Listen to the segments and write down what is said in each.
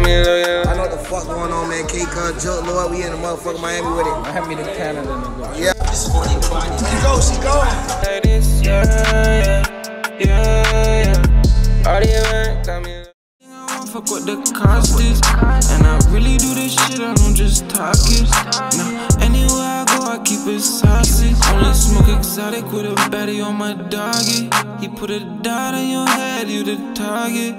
me looking. I know what the fuck going on, man. Cuzz, Joke, Lord, we in the motherfucking Miami with it. Miami to Canada, nigga. Yeah. She go. Like this, yeah. All the event got me. I won't fuck what the cost is, and I really do this shit, I don't just talk it. Nah, anywhere I go, I keep it saucy. Only smoke exotic with a baddie on my doggy. He put a dot on your head, you the target.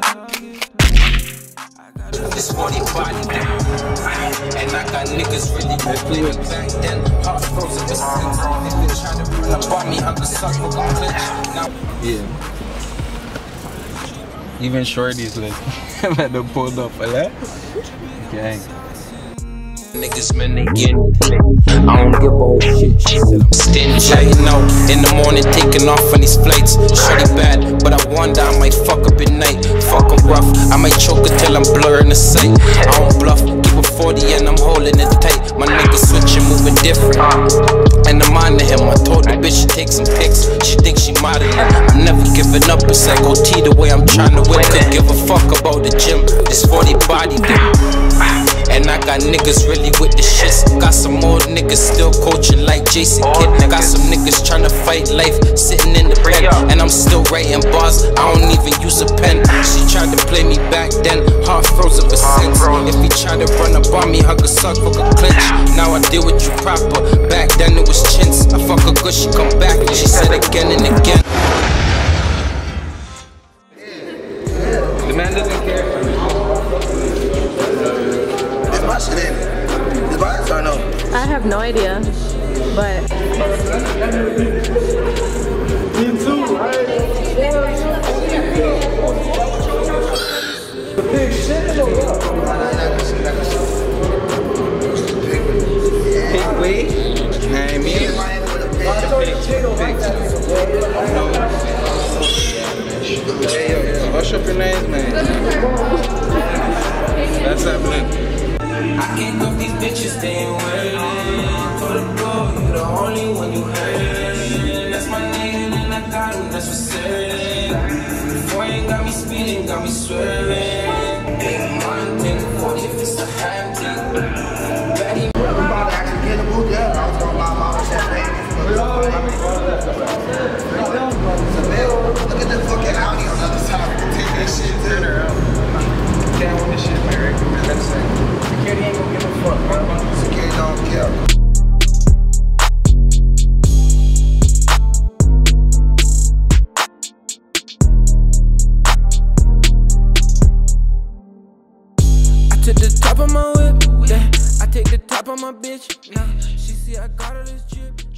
This 40 body down, and I got niggas really playing back then. Heart frozen with sense. If they try to run up on me, I could suck for a clinch. Now, Yeah. Even shorties like had to pull up for that. Okay. niggas, man, they getting I don't give a whole shit. She said I'm stingy. You know, in the morning, taking off on these flights. Shorty bad, but I wonder I might fuck up at night. Fuck 'em rough, I might choke her till I'm blurring the sight. I don't bluff, keep a 40 and I'm holding it tight. My niggas switching, moving different. And I'm on to him. I told the bitch to take some pics. She thinks she modeling. I'm never giving up. It's like OT the way I'm trying to win. Could give a fuck about the gym. This 40 body thing. And I got niggas really with the shits. Got some old niggas still coaching like Jason Kidd. Got some niggas tryna fight life, sitting in the bed. And I'm still writing bars, I don't even use a pen. She tried to play me back then, heart froze ever since. If he tried to run up on me, hug a suck, fuck a clinch. Now I deal with you proper, back then it was chintz. I fuck her good, she come back, and she said again and again. The man doesn't care. My shit in it. Is bias or no? I have no idea, but Me too, right? The big shit though. Big weed? Nah, me. What's up your names, man? That's happening. I can't go these bitches, they ain't waiting for the goal, you the only one you heard. That's my nigga and I got him, that's for certain. Before you got me speeding, got me swerving. Big man thing, 40 if it's a hand thing. Betty, I'm about to actually get in the booth, yeah. I was gonna buy my own champagne. Look at the fucking Audi on the other side. Take that shit to her. Can't win this shit, man. That's it. Security ain't gonna give a fuck, bro. Security don't care. I took the top of my whip, yeah. I take the top of my bitch. Now she see I got all this drip.